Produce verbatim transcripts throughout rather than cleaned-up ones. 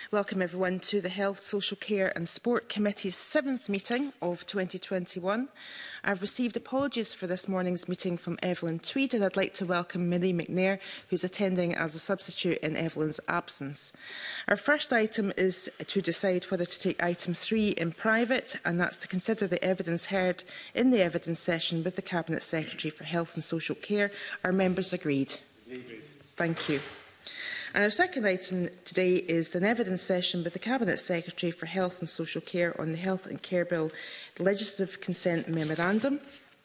Welcome everyone to the Health, Social Care and Sport Committee's seventh meeting of twenty twenty-one. I've received apologies for this morning's meeting from Evelyn Tweed, and I'd like to welcome Millie McNair, who's attending as a substitute in Evelyn's absence. Our first item is to decide whether to take item three in private, and that's to consider the evidence heard in the evidence session with the Cabinet Secretary for Health and Social Care. Are members agreed? Agreed. Thank you. And our second item today is an evidence session with the Cabinet Secretary for Health and Social Care on the Health and Care Bill Legislative Consent Memorandum.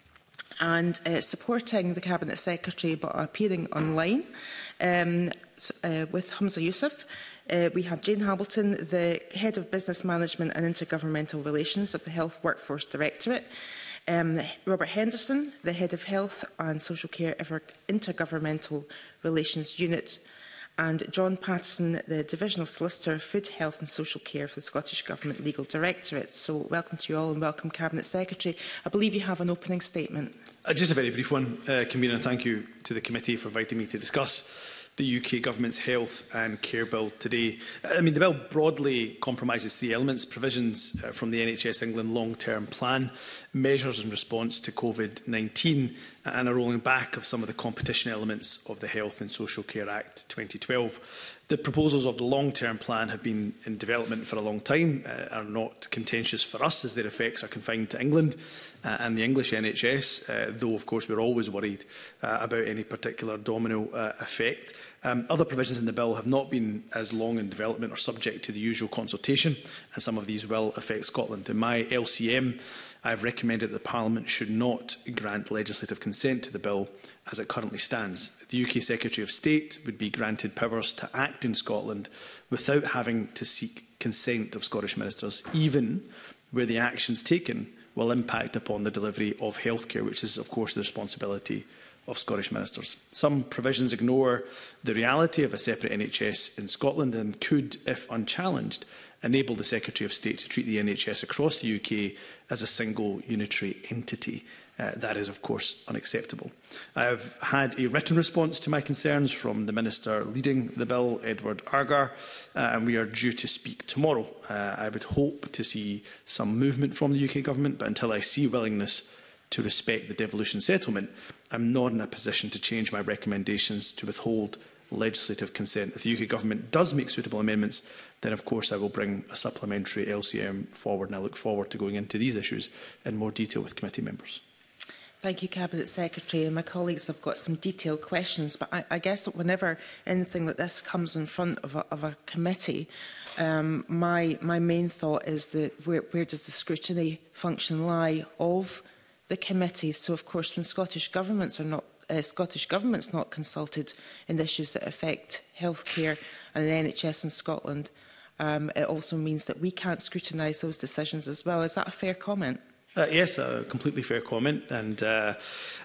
And uh, supporting the Cabinet Secretary but appearing online um, uh, with Humza Yousaf, uh, we have Jane Hamilton, the Head of Business Management and Intergovernmental Relations of the Health Workforce Directorate, um, Robert Henderson, the Head of Health and Social Care Intergovernmental Relations Unit, and John Patterson, the Divisional Solicitor, Food, Health and Social Care for the Scottish Government Legal Directorate. So welcome to you all and welcome Cabinet Secretary. I believe you have an opening statement. Uh, just a very brief one, uh, Convener, and thank you to the committee for inviting me to discuss the U K Government's Health and Care Bill today. I mean, the bill broadly compromises three elements: provisions uh, from the N H S England long-term plan, measures in response to COVID nineteen, and a rolling back of some of the competition elements of the Health and Social Care Act twenty twelve. The proposals of the long-term plan have been in development for a long time, uh, are not contentious for us as their effects are confined to England uh, and the English N H S, uh, though of course we're always worried uh, about any particular domino uh, effect. Um, other provisions in the bill have not been as long in development or subject to the usual consultation, and some of these will affect Scotland. In my L C M, I have recommended that Parliament should not grant legislative consent to the bill as it currently stands. The U K Secretary of State would be granted powers to act in Scotland without having to seek consent of Scottish ministers, even where the actions taken will impact upon the delivery of healthcare, which is, of course, the responsibility of Scottish ministers. Some provisions ignore the reality of a separate N H S in Scotland and could, if unchallenged, enable the Secretary of State to treat the N H S across the U K as a single unitary entity. Uh, that is, of course, unacceptable. I have had a written response to my concerns from the Minister leading the bill, Edward Argar, uh, and we are due to speak tomorrow. Uh, I would hope to see some movement from the U K Government, but until I see willingness to respect the devolution settlement, I am not in a position to change my recommendations to withhold legislative consent. If the U K Government does make suitable amendments, then of course I will bring a supplementary L C M forward, and I look forward to going into these issues in more detail with committee members. Thank you, Cabinet Secretary. And my colleagues have got some detailed questions, but I, I guess that whenever anything like this comes in front of a, of a committee, um, my, my main thought is that where, where does the scrutiny function lie of the committee? So, of course, when Scottish governments are not uh, Scottish government's not consulted in issues that affect healthcare and the N H S in Scotland, um, it also means that we can't scrutinise those decisions as well. Is that a fair comment? Uh, yes, a completely fair comment. And uh,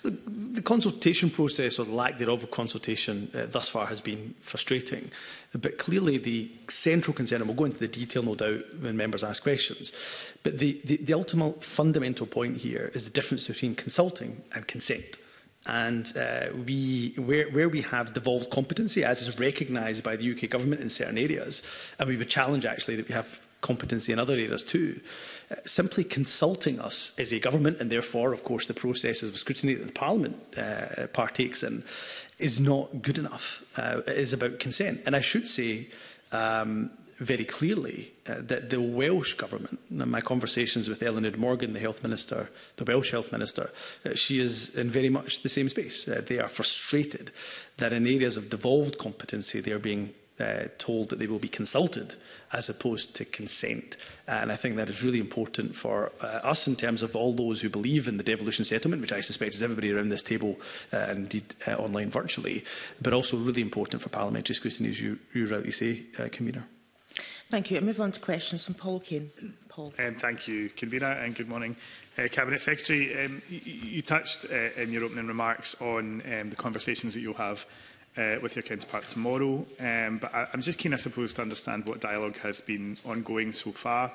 the consultation process, or the lack thereof of consultation, uh, thus far has been frustrating. But clearly the central concern, and we'll go into the detail no doubt when members ask questions, but the, the, the ultimate fundamental point here is the difference between consulting and consent. And uh, we, where, where we have devolved competency, as is recognised by the U K Government in certain areas, and we would challenge actually that we have competency in other areas too, uh, simply consulting us as a government, and therefore, of course, the processes of scrutiny that the Parliament uh, partakes in, is not good enough. Uh, it is about consent. And I should say um, very clearly uh, that the Welsh Government, in my conversations with Eleanor Morgan, the Health Minister, the Welsh Health Minister, uh, she is in very much the same space. Uh, they are frustrated that in areas of devolved competency they are being Uh, told that they will be consulted as opposed to consent. Uh, and I think that is really important for uh, us in terms of all those who believe in the devolution settlement, which I suspect is everybody around this table uh, and indeed uh, online virtually, but also really important for parliamentary scrutiny, as you, you rightly say, uh, Convener. Thank you. I move on to questions from Paul Kane. Paul. Um, thank you, Convener, and good morning, uh, Cabinet Secretary. Um, you, you touched uh, in your opening remarks on um, the conversations that you'll have Uh, with your counterpart tomorrow, um, but I, I'm just keen, I suppose, to understand what dialogue has been ongoing so far,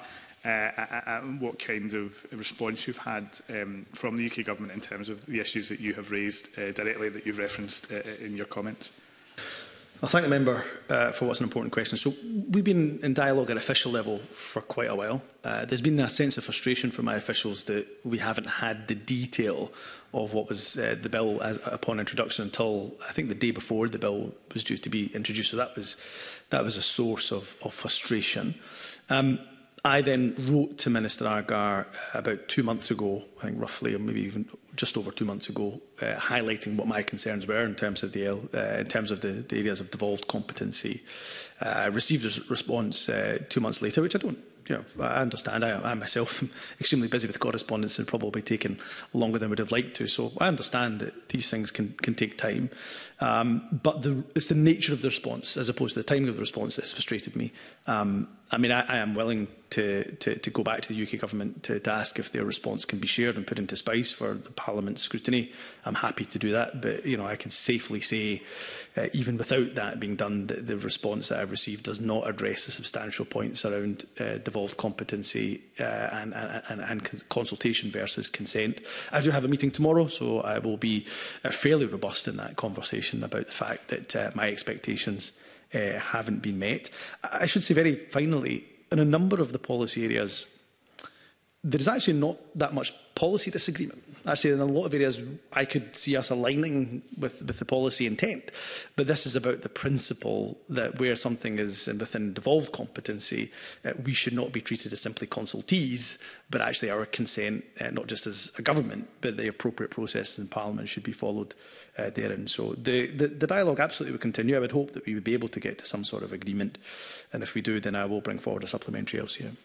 uh, and what kind of response you've had um, from the U K Government in terms of the issues that you have raised uh, directly, that you've referenced uh, in your comments. I thank the member uh, for what's an important question. So we've been in dialogue at official level for quite a while. Uh, there's been a sense of frustration from my officials that we haven't had the detail of what was uh, the bill as, upon introduction until I think the day before the bill was due to be introduced. So that was that was a source of, of frustration. Um, I then wrote to Minister Agar about two months ago, I think roughly, or maybe even just over two months ago, uh, highlighting what my concerns were in terms of the uh, in terms of the, the areas of devolved competency. Uh, I received a response uh, two months later, which I don't. You know, I understand. I, I myself am extremely busy with correspondence and probably taken longer than I would have liked to. So I understand that these things can, can take time. Um, but the, it's the nature of the response as opposed to the timing of the response that has frustrated me. Um, I mean, I, I am willing to, to, to go back to the U K Government to, to ask if their response can be shared and put into spice for the Parliament's scrutiny. I'm happy to do that. But, you know, I can safely say, uh, even without that being done, that the response that I've received does not address the substantial points around uh, devolved competency uh, and, and, and consultation versus consent. I do have a meeting tomorrow, so I will be uh, fairly robust in that conversation about the fact that uh, my expectations uh, haven't been met. I should say very finally, in a number of the policy areas, there is actually not that much policy disagreement. Actually, in a lot of areas, I could see us aligning with, with the policy intent. But this is about the principle that where something is within devolved competency, uh, we should not be treated as simply consultees, but actually our consent, uh, not just as a government, but the appropriate processes in Parliament should be followed uh, therein. So the, the, the dialogue absolutely will continue. I would hope that we would be able to get to some sort of agreement. And if we do, then I will bring forward a supplementary L C M.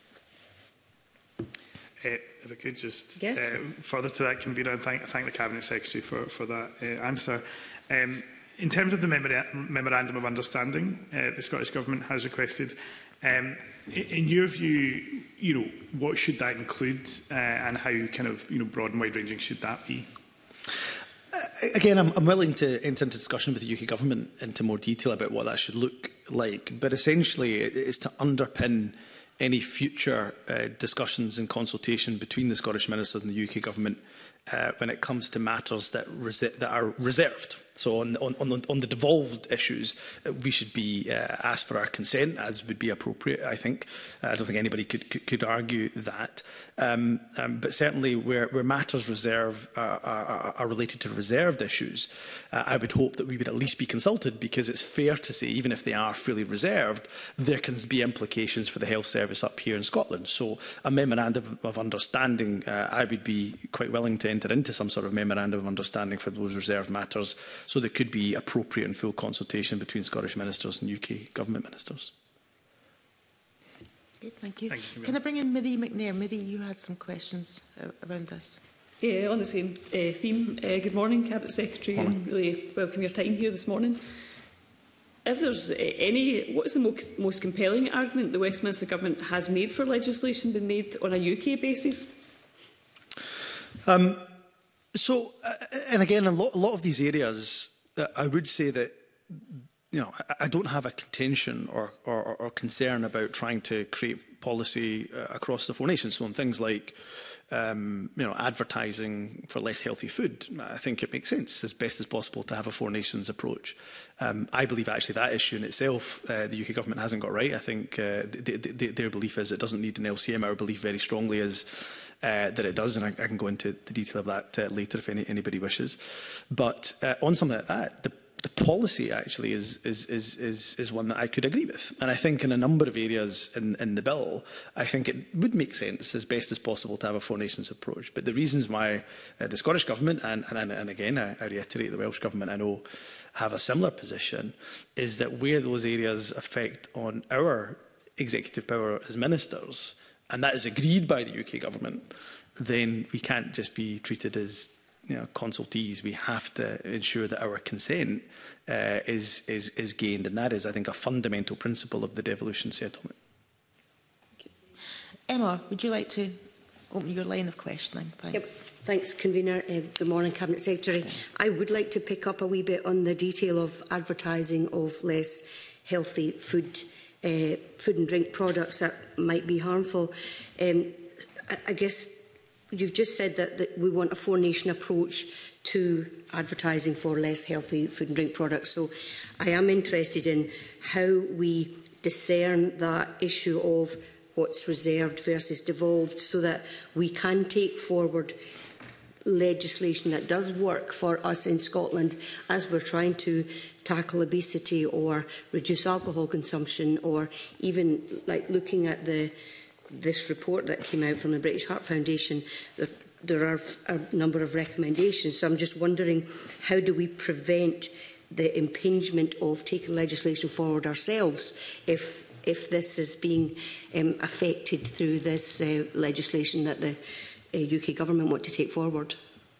Uh, if I could just yes. uh, further to that, convener, and thank, thank the Cabinet Secretary for, for that uh, answer. Um, in terms of the memora Memorandum of Understanding uh, the Scottish Government has requested, um, in, in your view, you know, what should that include uh, and how kind of you know, broad and wide-ranging should that be? Again, I'm, I'm willing to enter into discussion with the U K Government into more detail about what that should look like, but essentially it is to underpin any future uh, discussions and consultation between the Scottish Ministers and the U K Government uh, when it comes to matters that, that are reserved. So on, on, on, the, on the devolved issues, uh, we should be uh, asked for our consent, as would be appropriate, I think. Uh, I don't think anybody could, could, could argue that. Um, um, but certainly where, where matters reserve are, are, are related to reserved issues, uh, I would hope that we would at least be consulted, because it's fair to say, even if they are fully reserved, there can be implications for the health service up here in Scotland. So a memorandum of understanding, uh, I would be quite willing to enter into some sort of memorandum of understanding for those reserved matters, so there could be appropriate and full consultation between Scottish ministers and U K Government ministers. Good, thank you. Thank you. Can I bring in Miri McNair? Miri, you had some questions uh, around this. Yeah, on the same uh, theme. Uh, good morning, Cabinet Secretary, morning. And really welcome your time here this morning. If there's uh, any, what is the most, most compelling argument the Westminster Government has made for legislation being made on a U K basis? Um, so, uh, and again, a lot, a lot of these areas, uh, I would say that, you know, I, I don't have a contention or, or, or concern about trying to create policy uh, across the four nations. So on things like, um, you know, advertising for less healthy food, I think it makes sense as best as possible to have a four nations approach. Um, I believe actually that issue in itself, uh, the U K Government hasn't got right. I think uh, th th th their belief is it doesn't need an L C M. Our belief very strongly is uh, that it does, and I, I can go into the detail of that uh, later if any, anybody wishes. But uh, on something like that, the The policy actually is, is, is, is, is one that I could agree with. And I think in a number of areas in, in the bill, I think it would make sense as best as possible to have a four nations approach. But the reasons why uh, the Scottish Government, and, and, and again, I, I reiterate the Welsh Government, I know, have a similar position, is that where those areas affect on our executive power as ministers, and that is agreed by the U K Government, then we can't just be treated as You know, consultees. We have to ensure that our consent uh, is, is, is gained, and that is, I think, a fundamental principle of the devolution settlement. Okay. Emma, would you like to open your line of questioning? Thanks. Yep. Thanks, Convener. Uh, good morning, Cabinet Secretary. Okay. I would like to pick up a wee bit on the detail of advertising of less healthy food, uh, food and drink products that might be harmful. Um, I, I guess you've just said that, that we want a four-nation approach to advertising for less healthy food and drink products. So I am interested in how we discern that issue of what's reserved versus devolved, so that we can take forward legislation that does work for us in Scotland as we're trying to tackle obesity or reduce alcohol consumption, or even like looking at the this report that came out from the British Heart Foundation. There, there are a number of recommendations, so I'm just wondering, how do we prevent the impingement of taking legislation forward ourselves if if this is being um, affected through this uh, legislation that the uh, U K government want to take forward?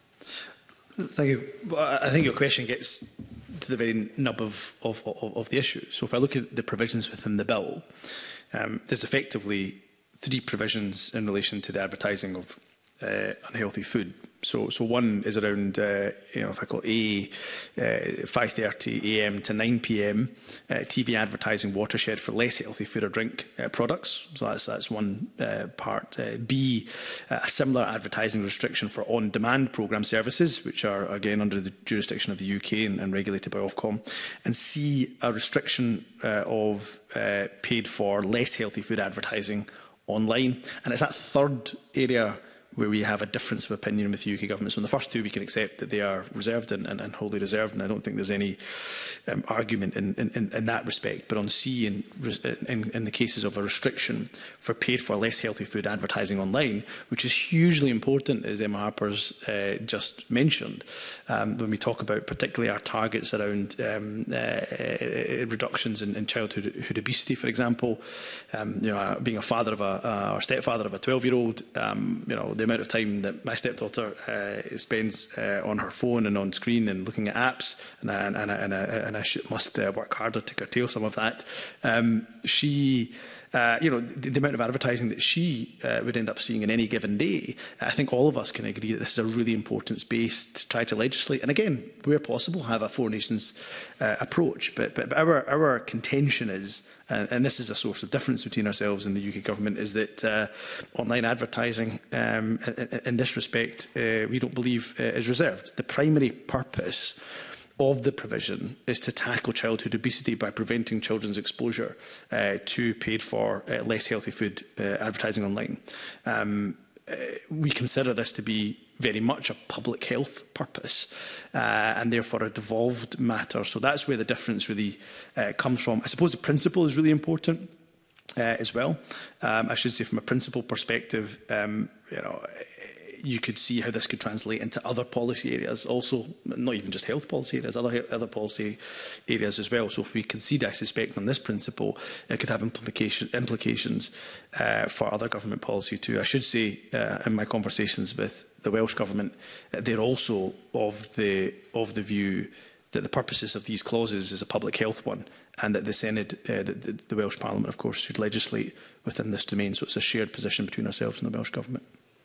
Thank you. Well, I think your question gets to the very nub of, of, of, of the issue. So if I look at the provisions within the bill, um, there's effectively three provisions in relation to the advertising of uh, unhealthy food. So, so one is around, uh, you know, if I call it A, uh, five thirty a m to nine p m uh, T V advertising watershed for less healthy food or drink uh, products. So that's that's one uh, part. Uh, B, uh, a similar advertising restriction for on-demand programme services, which are again under the jurisdiction of the U K and, and regulated by Ofcom. And C, a restriction uh, of uh, paid for less healthy food advertising online. And it's that third area where we have a difference of opinion with the U K government. So in the first two, we can accept that they are reserved and, and, and wholly reserved, and I don't think there's any um, argument in, in, in that respect. But on C, in, in, in the cases of a restriction for paid-for less healthy food advertising online, which is hugely important, as Emma Harper's uh, just mentioned, um, when we talk about particularly our targets around um, uh, reductions in, in childhood obesity, for example. Um, you know, being a father of a, uh, or stepfather of a twelve-year-old, um, you know, the amount of time that my stepdaughter uh, spends uh, on her phone and on screen and looking at apps, and, and, and, and, and I must uh, work harder to curtail some of that. Um, she, uh, you know, the, the amount of advertising that she uh, would end up seeing in any given day, I think all of us can agree that this is a really important space to try to legislate. And again, where possible, have a four nations uh, approach. But, but, but our, our contention is, Uh, and this is a source of difference between ourselves and the U K government, is that uh, online advertising um, in, in this respect uh, we don't believe uh, is reserved. The primary purpose of the provision is to tackle childhood obesity by preventing children's exposure uh, to paid for uh, less healthy food uh, advertising online. Um, uh, we consider this to be very much a public health purpose uh, and therefore a devolved matter. So that's where the difference really uh, comes from. I suppose the principle is really important uh, as well. Um, I should say from a principle perspective, um, you know, you could see how this could translate into other policy areas also, not even just health policy areas, other, other policy areas as well. So if we concede, I suspect, on this principle, it could have implication, implications uh, for other government policy too. I should say, uh, in my conversations with the Welsh Government, uh, they're also of the, of the view that the purposes of these clauses is a public health one, and that the Senate, uh, the, the, the Welsh Parliament, of course, should legislate within this domain. So it's a shared position between ourselves and the Welsh Government.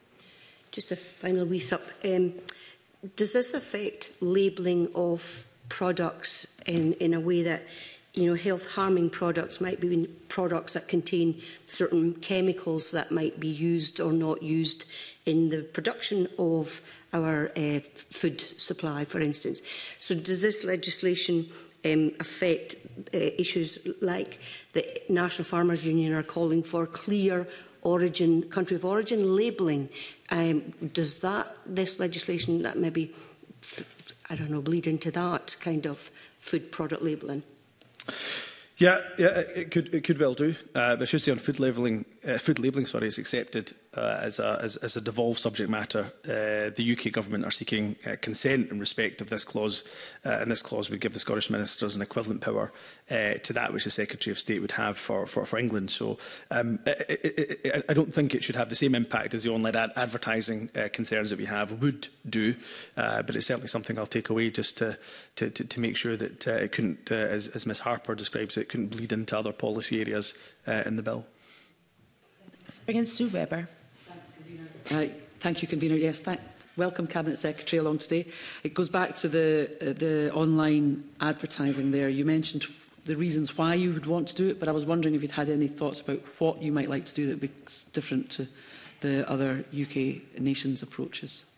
Just a final wee sup. Um, does this affect labelling of products in, in a way that, you know, health-harming products might be products that contain certain chemicals that might be used or not used in the production of our uh, food supply, for instance? So does this legislation um, affect uh, issues like the National Farmers Union are calling for clear origin, country of origin labelling? Um, does that, this legislation, that maybe, I don't know, bleed into that kind of food product labelling? Yeah, yeah, it could it could well do. Uh, but I should say on food labelling, uh, food labelling, sorry, is accepted uh, as a as, as a devolved subject matter. Uh, the U K government are seeking uh, consent in respect of this clause, uh, and this clause would give the Scottish ministers an equivalent power uh, to that which the Secretary of State would have for for, for England. So um, I, I, I don't think it should have the same impact as the online ad advertising uh, concerns that we have would do. Uh, but it's certainly something I'll take away just to to, to, to make sure that uh, it couldn't, uh, as, as Miz Harper describes it, couldn't bleed into other policy areas uh, in the bill. Bring in Sue Webber. Uh, thank you, Convener. Yes, thank, welcome Cabinet Secretary along today. It goes back to the, uh, the online advertising there. You mentioned the reasons why you would want to do it, but I was wondering if you'd had any thoughts about what you might like to do that would be different to the other U K nations' approaches.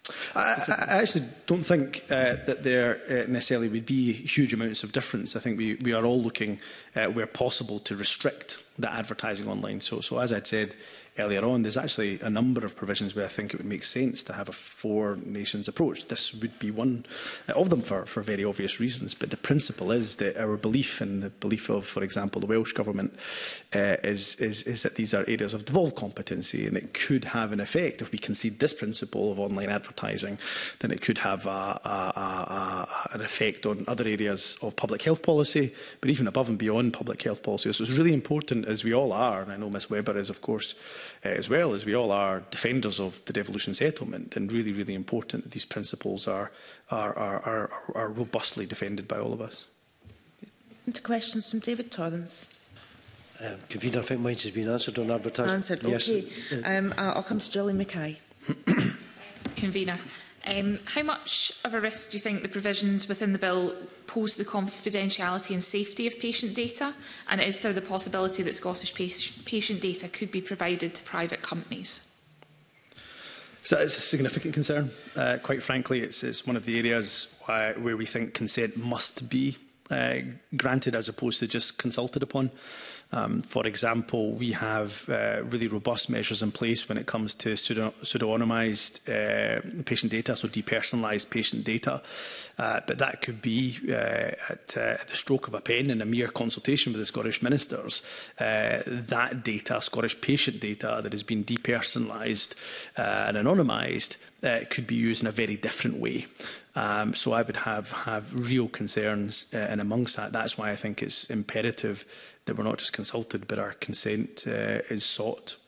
I, I actually don't think uh, that there uh, necessarily would be huge amounts of difference. I think we, we are all looking, uh, where possible, to restrict that advertising online. So, so as I'd said earlier on, there's actually a number of provisions where I think it would make sense to have a four nations approach. This would be one of them for, for very obvious reasons. But the principle is that our belief, and the belief of, for example, the Welsh Government, uh, is, is, is that these are areas of devolved competency, and it could have an effect. If we concede this principle of online advertising, then it could have a, a, a, a, an effect on other areas of public health policy, but even above and beyond public health policy. So it's really important, as we all are, and I know Miz Webber is, of course, Uh, as well as we all are defenders of the devolution settlement, and really, really important that these principles are, are, are, are, are robustly defended by all of us. Into questions from David Torrance. Um, Convener, I think mine has been answered on advertising. Answered, yes. okay. Um, I'll come to Gillian Mackay. Convener, um, how much of a risk do you think the provisions within the bill pose to the confidentiality and safety of patient data? And is there the possibility that Scottish patient data could be provided to private companies? So it's a significant concern. Uh, quite frankly, it's, it's one of the areas why, where we think consent must be uh, granted as opposed to just consulted upon. Um, for example, we have uh, really robust measures in place when it comes to pseudo pseudonymised uh, patient data, so depersonalised patient data. Uh, but that could be uh, at, uh, at the stroke of a pen in a mere consultation with the Scottish ministers. Uh, that data, Scottish patient data that has been depersonalised uh, and anonymised, uh, could be used in a very different way. Um, so I would have, have real concerns, uh, and amongst that, that's why I think it's imperative that we're not just consulted, but our consent uh, is sought.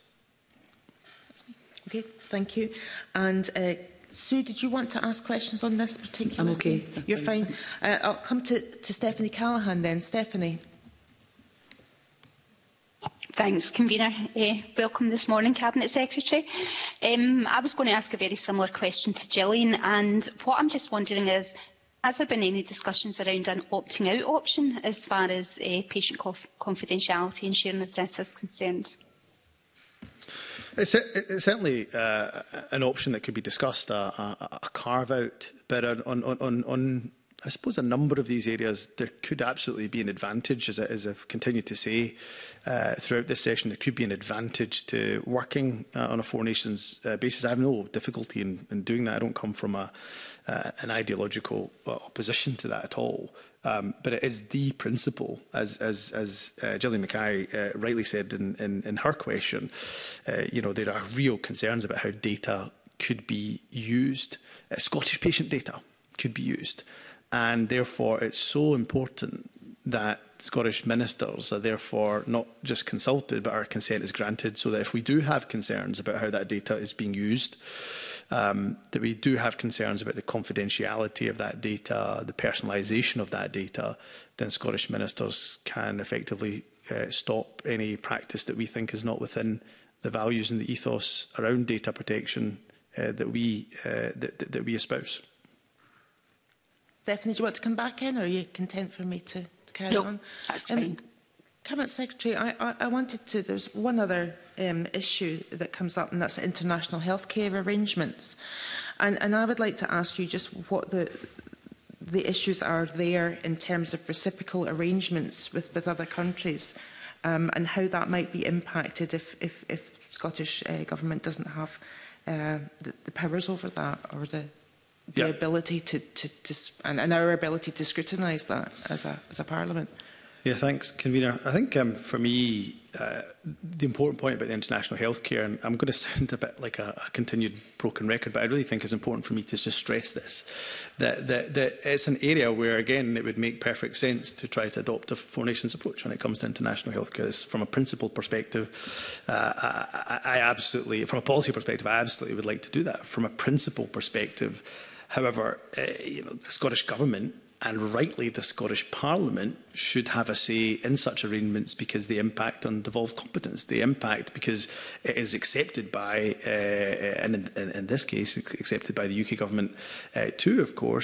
Okay, thank you. And uh, Sue, did you want to ask questions on this particular? I'm okay. Thing? You're fine. Uh, I'll come to, to Stephanie Callaghan then. Stephanie. Thanks, Convener. Uh, welcome this morning, Cabinet Secretary. Um, I was going to ask a very similar question to Gillian, and what I'm just wondering is, has there been any discussions around an opting out option as far as uh, patient conf confidentiality and sharing of data is concerned? It's, it's certainly uh, an option that could be discussed, a, a, a carve-out, but on, on, on, on I suppose a number of these areas, there could absolutely be an advantage, as, I, as I've continued to say uh, throughout this session, there could be an advantage to working uh, on a four nations uh, basis. I have no difficulty in, in doing that. I don't come from a, uh, an ideological uh, opposition to that at all. Um, but it is the principle, as, as, as uh, Gillian Mackay uh, rightly said in, in, in her question. Uh, you know, there are real concerns about how data could be used. Uh, Scottish patient data could be used. And therefore, it's so important that Scottish ministers are therefore not just consulted, but our consent is granted, so that if we do have concerns about how that data is being used, um, that we do have concerns about the confidentiality of that data, the personalisation of that data, then Scottish ministers can effectively uh, stop any practice that we think is not within the values and the ethos around data protection uh, that we uh, that, that, that we espouse. Stephanie, do you want to come back in, or are you content for me to, to carry no, on? That's um, fine. Cabinet Secretary, I, I, I wanted to, there's one other um, issue that comes up, and that's international healthcare arrangements. And, and I would like to ask you just what the, the issues are there in terms of reciprocal arrangements with, with other countries, um, and how that might be impacted if, if, if Scottish uh, Government doesn't have uh, the, the powers over that, or the the yeah. ability to, to, to and, and our ability to scrutinise that as a, as a Parliament. Yeah, thanks, Convener. I think um, for me, uh, the important point about the international healthcare, and I'm going to sound a bit like a, a continued broken record, but I really think it's important for me to just stress this, that, that, that it's an area where, again, it would make perfect sense to try to adopt a four nations approach when it comes to international healthcare. It's, from a principled perspective, uh, I, I absolutely, from a policy perspective, I absolutely would like to do that. From a principle perspective, however, uh, you know, the Scottish Government, and rightly the Scottish Parliament, should have a say in such arrangements because they impact on devolved competence. They impact because it is accepted by, uh, and in, in this case, accepted by the U K Government uh, too, of course,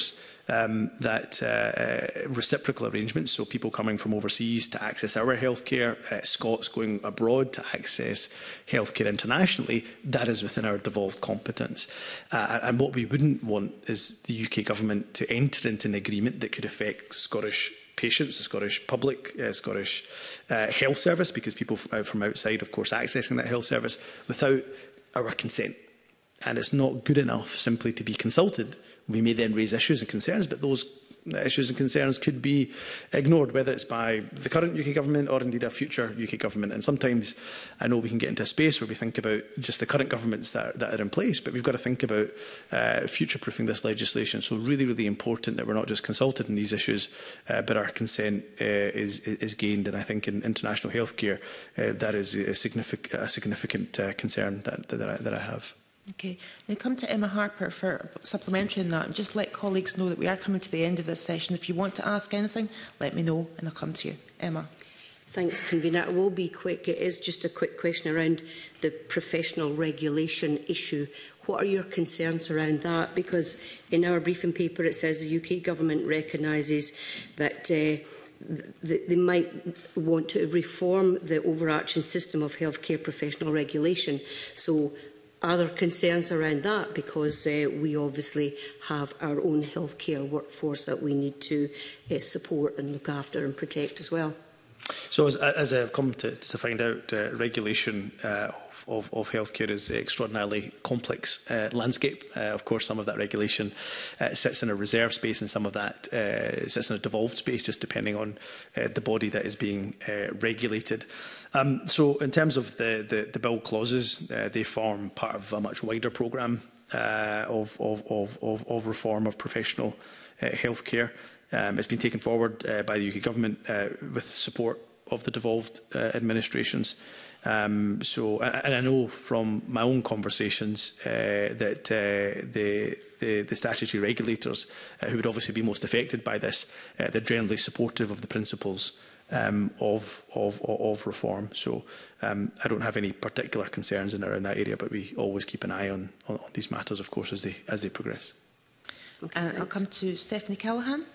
um, that uh, reciprocal arrangements, so people coming from overseas to access our healthcare, uh, Scots going abroad to access healthcare internationally, that is within our devolved competence. Uh, and what we wouldn't want is the U K government to enter into an agreement that could affect Scottish patients, the Scottish public, uh, Scottish uh, health service, because people from outside, of course, accessing that health service without our consent. And it's not good enough simply to be consulted. We may then raise issues and concerns, but those issues and concerns could be ignored, whether it's by the current U K government or indeed a future U K government. And sometimes I know we can get into a space where we think about just the current governments that are, that are in place, but we've got to think about uh, future-proofing this legislation. So really, really important that we're not just consulted on these issues, uh, but our consent uh, is, is gained. And I think in international healthcare, uh, that is a significant, a significant uh, concern that, that, I, that I have. Okay. Now come to Emma Harper for supplementary on that. And just let colleagues know that we are coming to the end of this session. If you want to ask anything, let me know and I'll come to you. Emma. Thanks, Convener. I will be quick. It is just a quick question around the professional regulation issue. What are your concerns around that? Because in our briefing paper it says the U K government recognises that uh, they might want to reform the overarching system of healthcare professional regulation. So are there concerns around that? Because uh, we obviously have our own healthcare workforce that we need to uh, support and look after and protect as well. So as, as I've come to, to find out, uh, regulation uh, of, of, of healthcare is an extraordinarily complex uh, landscape. Uh, of course, some of that regulation uh, sits in a reserve space and some of that uh, sits in a devolved space, just depending on uh, the body that is being uh, regulated. Um, so in terms of the, the, the bill clauses, uh, they form part of a much wider programme uh, of, of, of, of, of reform of professional uh, healthcare. Um, it's been taken forward uh, by the U K government uh, with support of the devolved uh, administrations. Um, so, and, and I know from my own conversations uh, that uh, the, the, the statutory regulators, uh, who would obviously be most affected by this, uh, they're generally supportive of the principles um, of, of, of reform. So um, I don't have any particular concerns in around that area, but we always keep an eye on, on, on these matters, of course, as they, as they progress. Okay, uh, I'll come to Stephanie Callaghan.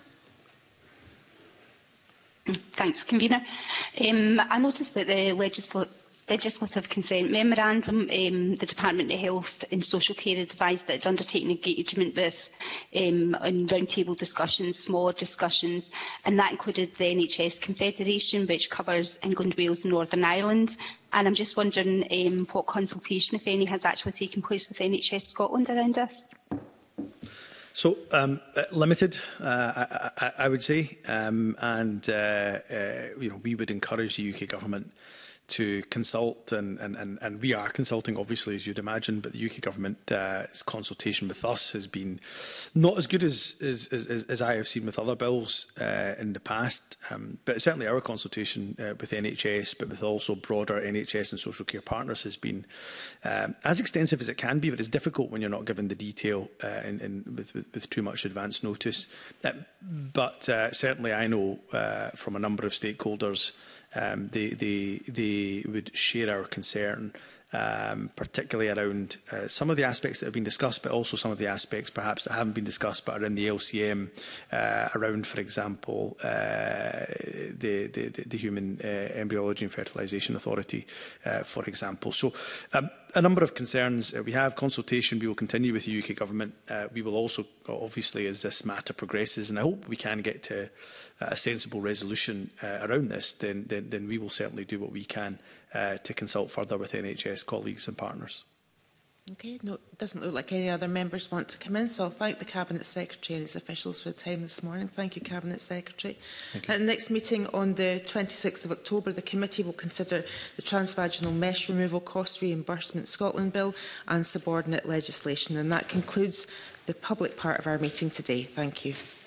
Thanks, Convener. Um, I noticed that the legisl legislative consent memorandum, um, the Department of Health and Social Care advised that it's undertaking engagement with um, on roundtable discussions, smaller discussions, and that included the N H S Confederation, which covers England, Wales and Northern Ireland. And I'm just wondering um, what consultation, if any, has actually taken place with N H S Scotland around this? So, um, uh, limited, uh, I, I, I would say, um, and uh, uh, you know, we would encourage the U K government to consult, and, and, and, and we are consulting, obviously, as you'd imagine, but the U K government's uh, consultation with us has been not as good as, as, as, as I have seen with other bills uh, in the past, um, but certainly our consultation uh, with N H S, but with also broader N H S and social care partners, has been um, as extensive as it can be, but it's difficult when you're not given the detail uh, in, in, with, with, with too much advance notice. Uh, but uh, certainly I know uh, from a number of stakeholders, Um, they, they, they would share our concern, um, particularly around uh, some of the aspects that have been discussed, but also some of the aspects perhaps that haven't been discussed but are in the L C M, uh, around, for example, uh, the, the, the Human uh, Embryology and Fertilisation Authority, uh, for example. So um, a number of concerns. Uh, we have consultation. We will continue with the U K government. Uh, we will also, obviously, as this matter progresses, and I hope we can get to a sensible resolution uh, around this, then, then, then we will certainly do what we can uh, to consult further with N H S colleagues and partners. Okay, no, it doesn't look like any other members want to come in, so I'll thank the Cabinet Secretary and his officials for the time this morning. Thank you, Cabinet Secretary. At the next meeting on the twenty-sixth of October, the committee will consider the transvaginal mesh removal cost reimbursement Scotland bill and subordinate legislation, and that concludes the public part of our meeting today. Thank you.